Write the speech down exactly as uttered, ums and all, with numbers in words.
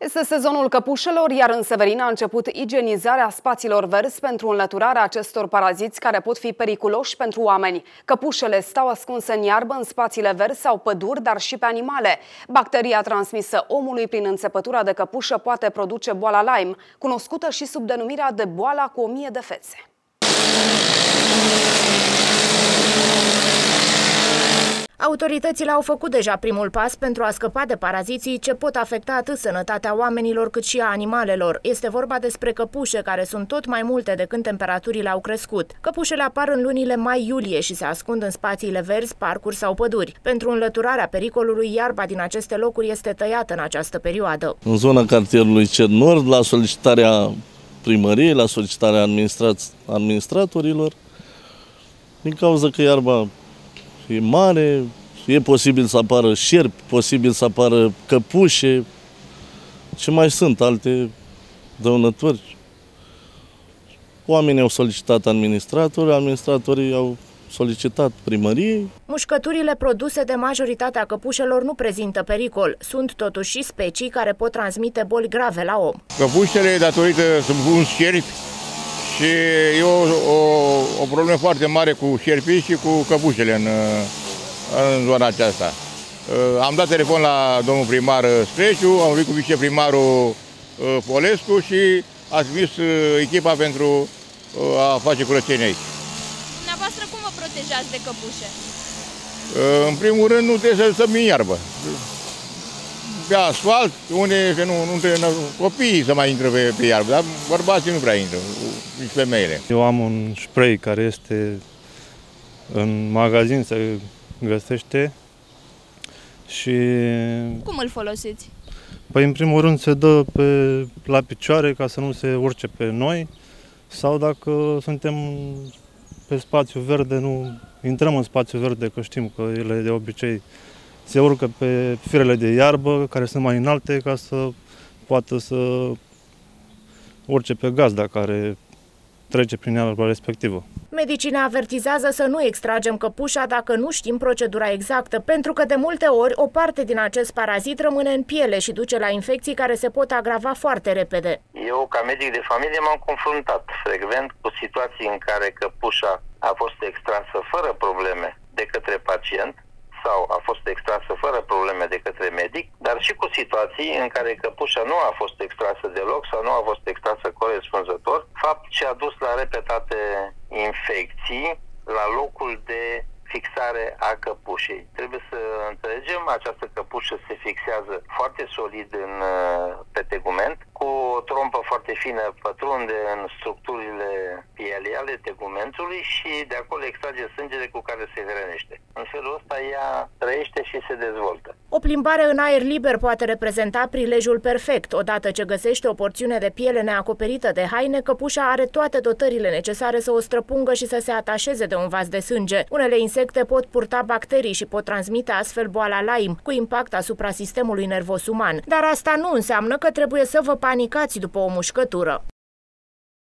Este sezonul căpușelor, iar în Severin a început igienizarea spațiilor verzi pentru înlăturarea acestor paraziți care pot fi periculoși pentru oameni. Căpușele stau ascunse în iarbă, în spațiile verzi sau păduri, dar și pe animale. Bacteria transmisă omului prin înțepătura de căpușă poate produce boala Lyme, cunoscută și sub denumirea de boala cu o mie de fețe. Autoritățile au făcut deja primul pas pentru a scăpa de paraziții ce pot afecta atât sănătatea oamenilor cât și a animalelor. Este vorba despre căpușe, care sunt tot mai multe de când temperaturile au crescut. Căpușele apar în lunile mai-iulie și se ascund în spațiile verzi, parcuri sau păduri. Pentru înlăturarea pericolului, iarba din aceste locuri este tăiată în această perioadă. În zona cartierului Cern Nord, la solicitarea primăriei, la solicitarea administratorilor, din cauza că iarba e mare, e posibil să apară șerpi, posibil să apară căpușe, ce mai sunt alte dăunători. Oamenii au solicitat administratori, administratorii au solicitat primăriei. Mușcăturile produse de majoritatea căpușelor nu prezintă pericol. Sunt totuși și specii care pot transmite boli grave la om. Căpușele, datorită sunt un șerpi, și e o, o, o problemă foarte mare cu șerpii și cu căpușele în, în zona aceasta. Am dat telefon la domnul primar Streciu, am venit cu viceprimarul Polescu și a trimis echipa pentru a face curățenie aici. Dumneavoastră cum vă protejați de căpușe? În primul rând nu trebuie să stăm în iarbă. Pe asfalt, unde nu, nu trebuie, copiii să mai intră pe, pe iarbă, dar bărbații nu prea intră, nici femeile. Eu am un spray care este în magazin, se găsește și... Cum îl folosiți? Păi în primul rând se dă pe, la picioare ca să nu se urce pe noi, sau dacă suntem pe spațiu verde, nu intrăm în spațiu verde, că știm că ele de obicei se urcă pe firele de iarbă, care sunt mai înalte, ca să poată să urce pe gazda care trece prin iarba respectivă. Medicii ne avertizează să nu extragem căpușa dacă nu știm procedura exactă, pentru că de multe ori o parte din acest parazit rămâne în piele și duce la infecții care se pot agrava foarte repede. Eu, ca medic de familie, m-am confruntat frecvent cu situații în care căpușa a fost extrasă fără probleme de către pacient sau a fost extrasă fără probleme de către medic, dar și cu situații în care căpușa nu a fost extrasă deloc sau nu a fost extrasă corespunzător, fapt ce a dus la repetate infecții la locul de fixare a căpușei. Trebuie să înțelegem, această căpușă se fixează foarte solid în, pe tegument, cu o trompă foarte fină pătrunde în structurile pielii ale tegumentului și de acolo extrage sângele cu care se hrănește. În felul ăsta ea trăiește și se dezvoltă. O plimbare în aer liber poate reprezenta prilejul perfect. Odată ce găsește o porțiune de piele neacoperită de haine, căpușa are toate dotările necesare să o străpungă și să se atașeze de un vas de sânge. Unele insecte pot purta bacterii și pot transmite astfel boala Lyme, cu impact asupra sistemului nervos uman. Dar asta nu înseamnă că trebuie să vă panicați după o mușcătură.